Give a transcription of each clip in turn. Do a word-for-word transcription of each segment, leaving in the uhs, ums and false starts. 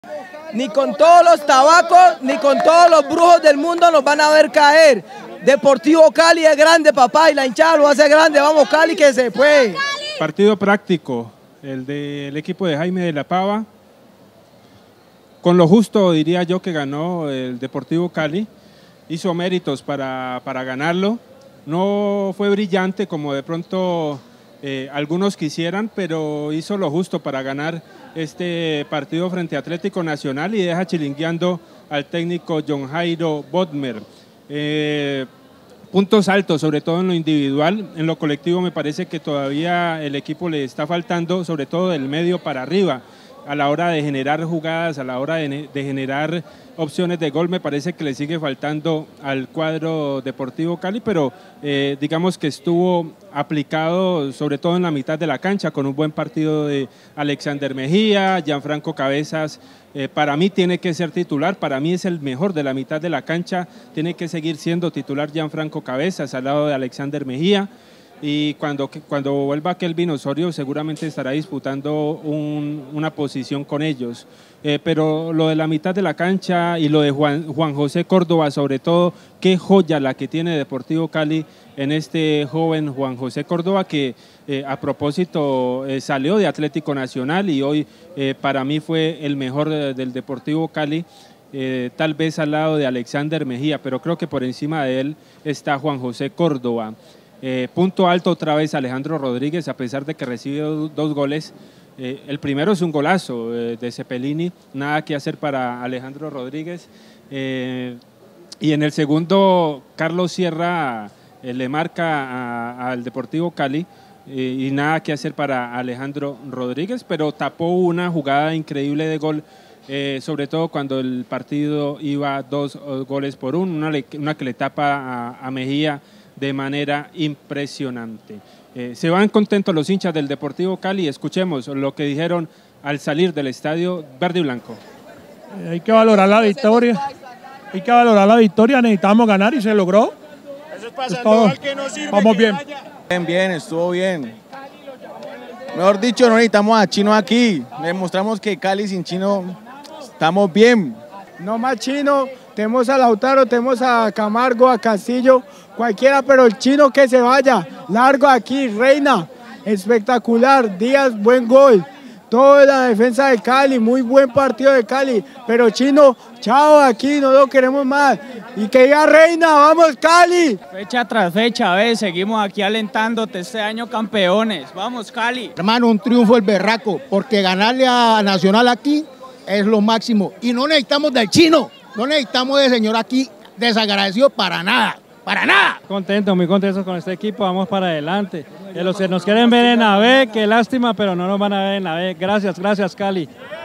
Ni con todos los tabacos, ni con todos los brujos del mundo nos van a ver caer. Deportivo Cali es grande, papá, y la hinchada lo hace grande. Vamos, Cali, que se fue. Partido práctico, el del equipo de Jaime de la Pava. Con lo justo, diría yo, que ganó el Deportivo Cali. Hizo méritos para, para ganarlo. No fue brillante como de pronto eh, algunos quisieran, pero hizo lo justo para ganar este partido frente a Atlético Nacional y deja chilingueando al técnico John Jairo Bodmer. Eh, puntos altos, sobre todo en lo individual. En lo colectivo me parece que todavía el equipo le está faltando, sobre todo del medio para arriba, a la hora de generar jugadas, a la hora de, de generar opciones de gol. Me parece que le sigue faltando al cuadro Deportivo Cali, pero eh, digamos que estuvo aplicado sobre todo en la mitad de la cancha, con un buen partido de Alexander Mejía. Gianfranco Cabezas eh, para mí tiene que ser titular, para mí es el mejor de la mitad de la cancha, tiene que seguir siendo titular Gianfranco Cabezas al lado de Alexander Mejía. Y cuando, cuando vuelva Kelvin Osorio seguramente estará disputando un, una posición con ellos. Eh, pero lo de la mitad de la cancha y lo de Juan, Juan José Córdoba, sobre todo, qué joya la que tiene Deportivo Cali en este joven Juan José Córdoba, que eh, a propósito eh, salió de Atlético Nacional y hoy eh, para mí fue el mejor de, del Deportivo Cali. Eh, tal vez al lado de Alexander Mejía, pero creo que por encima de él está Juan José Córdoba. Eh, punto alto otra vez Alejandro Rodríguez, a pesar de que recibe dos, dos goles. Eh, el primero es un golazo eh, de Cepelini, nada que hacer para Alejandro Rodríguez. Eh, y en el segundo, Carlos Sierra eh, le marca al Deportivo Cali eh, y nada que hacer para Alejandro Rodríguez, pero tapó una jugada increíble de gol. Eh, sobre todo cuando el partido iba dos goles por uno, una, una que le tapa a, a Mejía de manera impresionante. Eh, se van contentos los hinchas del Deportivo Cali. Escuchemos lo que dijeron al salir del estadio verde y blanco. Eh, hay que valorar la victoria, hay que valorar la victoria, necesitamos ganar y se logró. Eso es pasando es todo. Al que no sirve, vamos que bien. Vaya. Bien, bien, estuvo bien. Mejor dicho, no necesitamos a Chino aquí. Demostramos que Cali sin Chino estamos bien. No más Chino, tenemos a Lautaro, tenemos a Camargo, a Castillo, cualquiera, pero el Chino que se vaya, largo aquí, Reina, espectacular, Díaz, buen gol, toda la defensa de Cali, muy buen partido de Cali, pero Chino, chao aquí, no lo queremos más, y que diga Reina, vamos Cali. Fecha tras fecha, ¿ves? Seguimos aquí alentándote este año campeones, vamos Cali. Hermano, un triunfo el berraco, porque ganarle a Nacional aquí es lo máximo, y no necesitamos del Chino, no necesitamos de señor aquí desagradecido para nada. ¡Para nada! Contento, muy contentos con este equipo, vamos para adelante. Que los que nos quieren ver en la B, qué lástima, pero no nos van a ver en la B. Gracias, gracias Cali.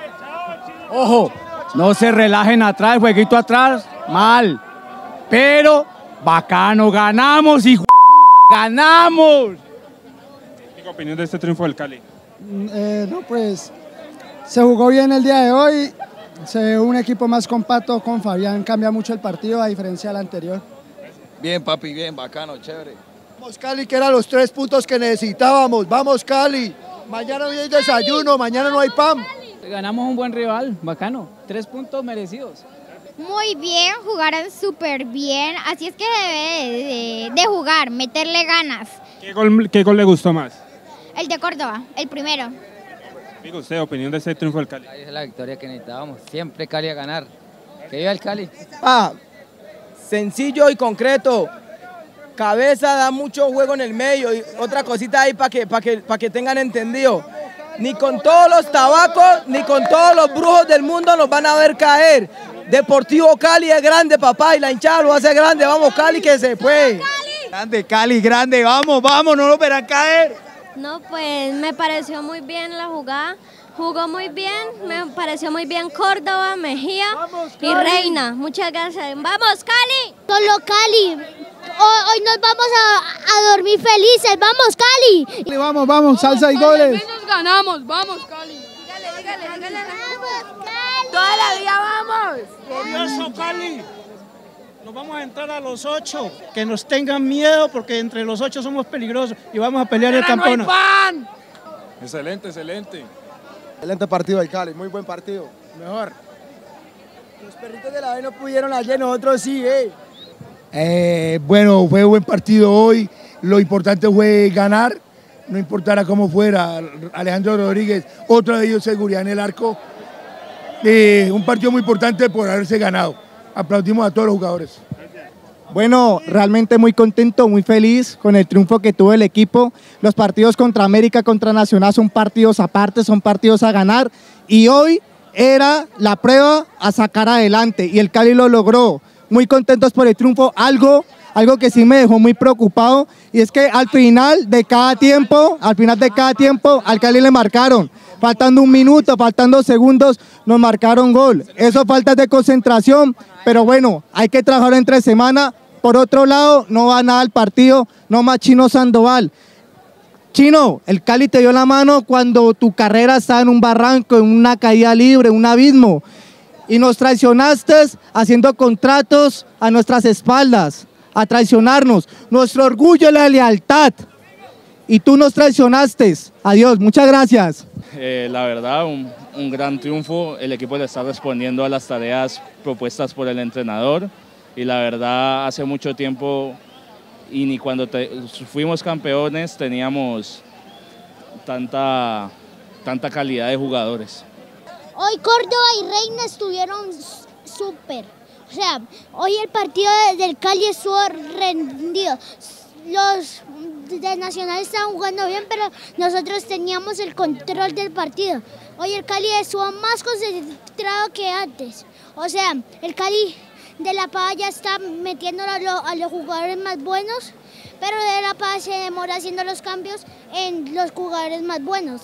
Ojo, no se relajen atrás, jueguito atrás, mal. Pero, bacano, ganamos, hijo de puta, ganamos. ¿Qué opinión de este triunfo del Cali? Eh, no, pues, se jugó bien el día de hoy. Se ve un equipo más compacto con Fabián, cambia mucho el partido a diferencia del anterior. Bien, papi, bien, bacano, chévere. Vamos Cali, que eran los tres puntos que necesitábamos. Vamos Cali. Mañana no hay desayuno, mañana no hay pan. Ganamos un buen rival, bacano. Tres puntos merecidos. Muy bien, jugaron súper bien. Así es que debe de, de jugar, meterle ganas. ¿Qué gol, ¿Qué gol le gustó más? El de Córdoba, el primero. Amigo, usted, opinión de este triunfo del Cali. Ahí es la victoria que necesitábamos. Siempre Cali a ganar. Que viva el Cali. Ah, sencillo y concreto. Cabeza da mucho juego en el medio y otra cosita ahí para que, para que, para que tengan entendido. Ni con todos los tabacos, ni con todos los brujos del mundo nos van a ver caer. Deportivo Cali es grande, papá, y la hinchada lo hace grande. Vamos Cali, que se fue. Grande, Cali, grande, vamos, vamos, no nos verán caer. No, pues me pareció muy bien la jugada. Jugó muy bien, me pareció muy bien Córdoba, Mejía y Reina. Muchas gracias. ¡Vamos, Cali! Solo Cali. Hoy, hoy nos vamos a, a dormir felices. ¡Vamos, Cali! Vamos, vamos, salsa y goles. Al menos ganamos. ¡Vamos, Cali! Dígale, dígale, dígale. ¡Vamos, Cali! ¡Toda la vida vamos! Glorioso Cali. Nos vamos a entrar a los ocho. Que nos tengan miedo porque entre los ocho somos peligrosos y vamos a pelear el campeonato. Excelente, excelente. Excelente partido del Cali, muy buen partido. Mejor. Los perritos de la B no pudieron ayer, nosotros sí, eh. Eh, bueno, fue un buen partido hoy. Lo importante fue ganar, no importara cómo fuera. Alejandro Rodríguez, otro de ellos, seguridad en el arco. Eh, un partido muy importante por haberse ganado. Aplaudimos a todos los jugadores. Bueno, realmente muy contento, muy feliz con el triunfo que tuvo el equipo. Los partidos contra América, contra Nacional son partidos aparte, son partidos a ganar. Y hoy era la prueba a sacar adelante y el Cali lo logró. Muy contentos por el triunfo. Algo, algo que sí me dejó muy preocupado y es que al final de cada tiempo, al final de cada tiempo, al Cali le marcaron. Faltando un minuto, faltando segundos, nos marcaron gol. Eso falta de concentración, pero bueno, hay que trabajar entre semana. Por otro lado, no va nada al partido, no más Chino Sandoval. Chino, el Cali te dio la mano cuando tu carrera estaba en un barranco, en una caída libre, en un abismo. Y nos traicionaste haciendo contratos a nuestras espaldas, a traicionarnos. Nuestro orgullo es la lealtad. Y tú nos traicionaste. Adiós, muchas gracias. Eh, la verdad, un, un gran triunfo. El equipo le está respondiendo a las tareas propuestas por el entrenador. Y la verdad, hace mucho tiempo, y ni cuando te, fuimos campeones, teníamos tanta, tanta calidad de jugadores. Hoy Córdoba y Reina estuvieron súper. O sea, hoy el partido del Cali estuvo rendido. Los de Nacional estaban jugando bien, pero nosotros teníamos el control del partido. Hoy el Cali estuvo más concentrado que antes. O sea, el Cali de La Pava ya está metiendo a, lo, a los jugadores más buenos, pero de La Pava se demora haciendo los cambios en los jugadores más buenos.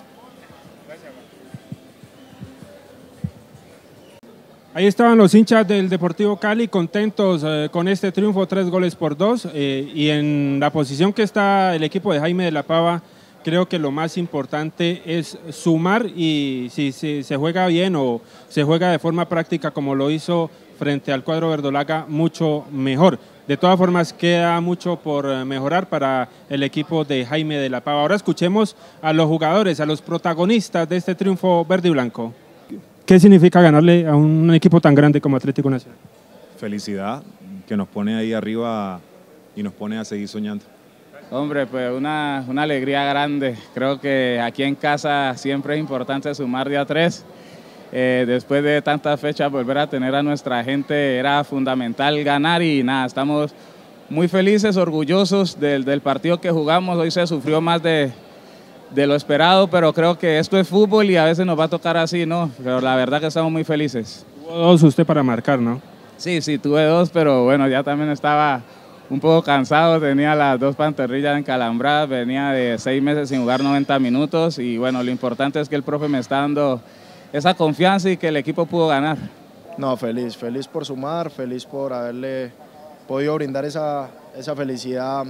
Ahí estaban los hinchas del Deportivo Cali contentos eh, con este triunfo, tres goles por dos, eh, y en la posición que está el equipo de Jaime de la Pava, creo que lo más importante es sumar y si, si se juega bien o se juega de forma práctica como lo hizo frente al cuadro verdolaga, mucho mejor. De todas formas, queda mucho por mejorar para el equipo de Jaime de la Pava. Ahora escuchemos a los jugadores, a los protagonistas de este triunfo verde y blanco. ¿Qué significa ganarle a un equipo tan grande como Atlético Nacional? Felicidad, que nos pone ahí arriba y nos pone a seguir soñando. Hombre, pues una, una alegría grande. Creo que aquí en casa siempre es importante sumar de a tres. Eh, después de tantas fechas, volver a tener a nuestra gente era fundamental ganar y nada, estamos muy felices, orgullosos del, del partido que jugamos. Hoy se sufrió más de, de lo esperado, pero creo que esto es fútbol y a veces nos va a tocar así, ¿no? Pero la verdad que estamos muy felices. Tuvo dos usted para marcar, ¿no? Sí, sí, tuve dos, pero bueno, ya también estaba un poco cansado, tenía las dos pantorrillas encalambradas, venía de seis meses sin jugar noventa minutos y bueno, lo importante es que el profe me está dando esa confianza y que el equipo pudo ganar. No, feliz, feliz por sumar, feliz por haberle podido brindar esa, esa felicidad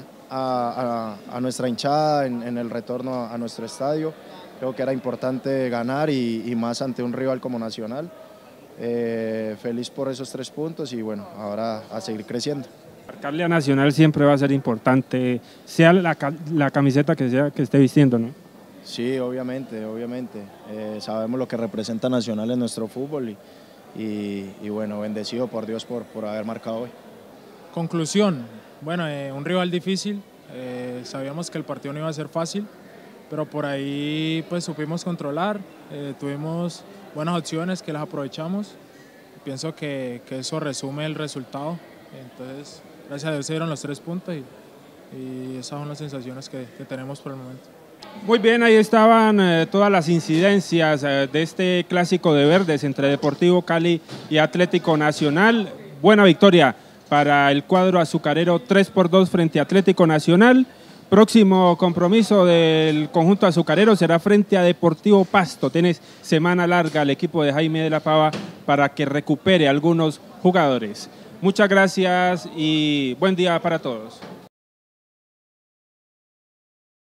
a, a, a nuestra hinchada en, en el retorno a nuestro estadio. Creo que era importante ganar y, y más ante un rival como Nacional. Eh, feliz por esos tres puntos y bueno, ahora a seguir creciendo. Marcarle a Nacional siempre va a ser importante, sea la, la camiseta que sea que esté vistiendo, ¿no? Sí, obviamente, obviamente. Eh, sabemos lo que representa Nacional en nuestro fútbol y, y, y bueno, bendecido por Dios por, por haber marcado hoy. Conclusión, bueno, eh, un rival difícil, eh, sabíamos que el partido no iba a ser fácil, pero por ahí pues supimos controlar, eh, tuvimos buenas opciones que las aprovechamos, pienso que, que eso resume el resultado, entonces gracias a Dios se dieron los tres puntos y, y esas son las sensaciones que, que tenemos por el momento. Muy bien, ahí estaban eh, todas las incidencias eh, de este clásico de verdes entre Deportivo Cali y Atlético Nacional. Buena victoria para el cuadro azucarero, tres por dos frente a Atlético Nacional. Próximo compromiso del conjunto azucarero será frente a Deportivo Pasto. Tienes semana larga el equipo de Jaime de la Pava para que recupere algunos jugadores. Muchas gracias y buen día para todos.